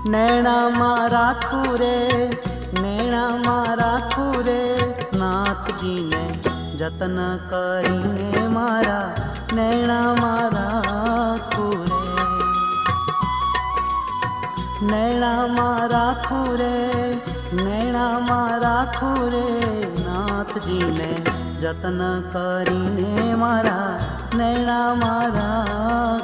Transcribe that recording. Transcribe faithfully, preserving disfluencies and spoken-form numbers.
नैणा मारा खूरे नैणा मारा खूरे नाथ जी ने जतन करीने मारा नैणा मारा खूरे नैणा मारा खूरे नैणा मारा खूरे नाथ जी ने जतन करीने मारा नैणा मारा